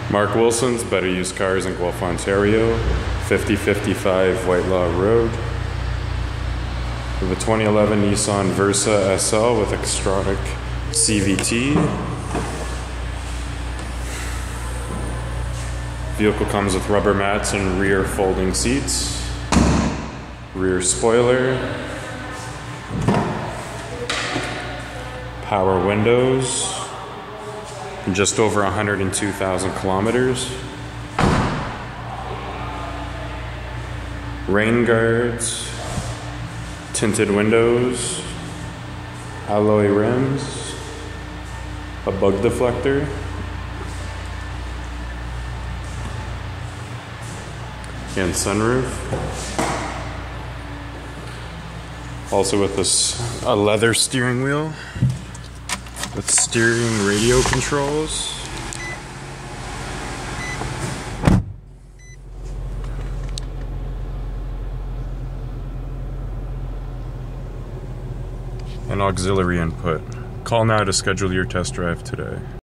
Mark Wilson's Better Used Cars in Guelph, Ontario, 5055 Whitelaw Road. We have a 2011 Nissan Versa SL with Xtronic CVT. Vehicle comes with rubber mats and rear folding seats, rear spoiler, power windows, just over 102,000 kilometers. Rain guards, tinted windows, alloy rims, a bug deflector, and sunroof. Also with this, a leather steering wheel with steering radio controls. And auxiliary input. Call now to schedule your test drive today.